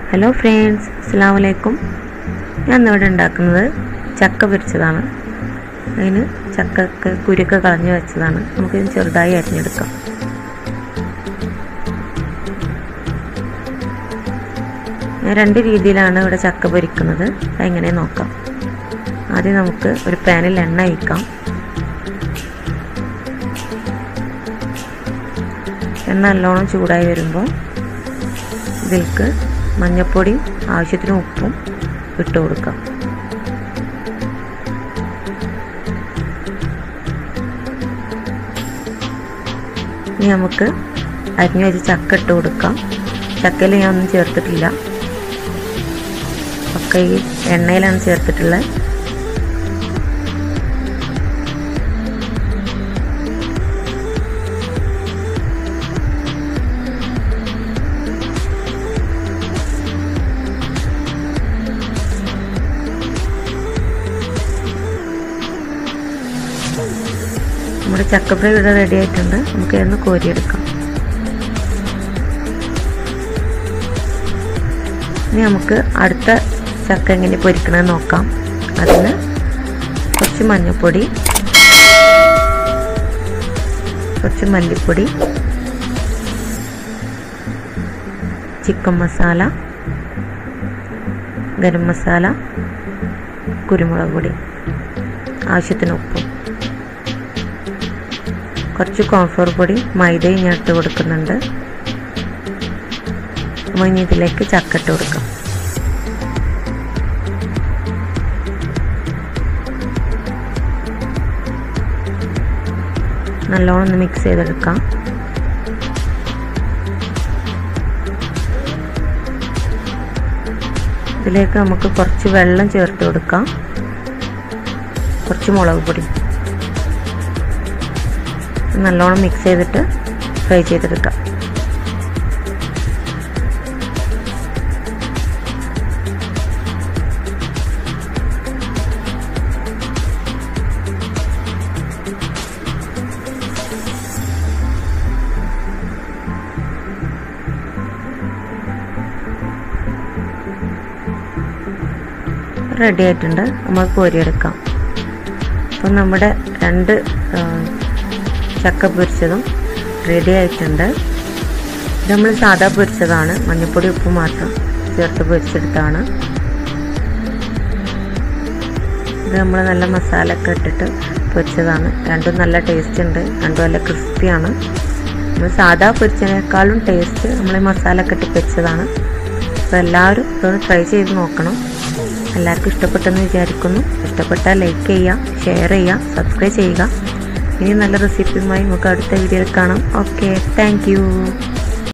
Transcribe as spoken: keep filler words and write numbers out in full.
Hello friends, അസ്സലാമു അലൈക്കും. ഞാൻ ഇന്നിവിടെ ഉണ്ടാക്കുന്നത് ചക്ക പൊരിച്ചതാണ്. അതിന് ചക്കക്ക് കുരുക്കെ കളഞ്ഞു വെച്ചതാണ്. നമുക്കിത് ചെറുതായി അരിഞ്ഞെടുക്കാം. ഞാൻ രണ്ട് രീതിയിലാണ് ഇവിടെ ചക്ക പൊരിക്കുന്നത്. അതെങ്ങനെ നോക്കാം. ആദ്യം നമുക്ക് ഒരു പാനിൽ എണ്ണ ഒഴിക്കാം. എണ്ണ നല്ലോണം ചൂടായി വരുമ്പോൾ ഇതിലേക്ക് മഞ്ഞൾപ്പൊടിയും ആവശ്യത്തിന് ഉപ്പും ഇട്ട് കൊടുക്കാം. ഇനി നമുക്ക് അരിഞ്ഞു വെച്ച് ചക്ക ഇട്ട് കൊടുക്കാം. ചക്കയിൽ ഞാൻ ഒന്നും ചേർത്തിട്ടില്ല, ഒക്കെ ഈ എണ്ണയിലാണ് ചേർത്തിട്ടുള്ളത്. നമ്മുടെ ചക്ക ഫ്രൈ ഇവിടെ റെഡി ആയിട്ടുണ്ട്. നമുക്ക് ഇതൊന്ന് കോരിയെടുക്കാം. ഇനി നമുക്ക് അടുത്ത ചക്ക എങ്ങനെ പൊരിക്കണമെന്ന് നോക്കാം. അതിന് കുറച്ച് മഞ്ഞൾപ്പൊടി, കുറച്ച് മല്ലിപ്പൊടി, ചിക്കൻ മസാല, ഗരം മസാല, കുരുമുളക് പൊടി, ആവശ്യത്തിന് ഉപ്പും, കുറച്ച് കോൺഫ്ലോർ പൊടി, മൈദയും ഞാൻ ഇട്ട് കൊടുക്കുന്നുണ്ട്. ഇനി ഇതിലേക്ക് ചക്ക ഇട്ട് കൊടുക്കാം. നല്ലോണം ഒന്ന് മിക്സ് ചെയ്തെടുക്കാം. ഇതിലേക്ക് നമുക്ക് കുറച്ച് വെള്ളം ചേർത്ത് കൊടുക്കാം. കുറച്ച് മുളക് പൊടി നല്ലോണം മിക്സ് ചെയ്തിട്ട് ഫ്രൈ ചെയ്തെടുക്കാം. റെഡി ആയിട്ടുണ്ട്. നമുക്ക് കോരിയെടുക്കാം. അപ്പം നമ്മുടെ രണ്ട് ചക്ക പൊരിച്ചതും റെഡി ആയിട്ടുണ്ട്. ഇത് നമ്മൾ സാധാ പൊരിച്ചതാണ്, മഞ്ഞൾപ്പൊടി ഉപ്പ് മാത്രം ചേർത്ത് പൊരിച്ചെടുത്താണ്. ഇത് നമ്മൾ നല്ല മസാല ഒക്കെ ഇട്ടിട്ട് പൊരിച്ചതാണ്. രണ്ടും നല്ല ടേസ്റ്റ് ഉണ്ട്, രണ്ടും നല്ല ക്രിസ്പിയാണ്. നമ്മൾ സാധാ പൊരിച്ചതിനേക്കാളും ടേസ്റ്റ് നമ്മൾ മസാല ഒക്കെ ഇട്ട് പൊരിച്ചതാണ്. അപ്പോൾ എല്ലാവരും ഇതൊന്ന് ട്രൈ ചെയ്ത് നോക്കണം. എല്ലാവർക്കും ഇഷ്ടപ്പെട്ടെന്ന് വിചാരിക്കുന്നു. ഇഷ്ടപ്പെട്ടാൽ ലൈക്ക് ചെയ്യുക, ഷെയർ ചെയ്യുക, സബ്സ്ക്രൈബ് ചെയ്യുക. ഇനി നല്ല റെസിപ്പിയുമായി നമുക്ക് അടുത്ത വീഡിയോയിൽ കാണാം. Okay, thank U.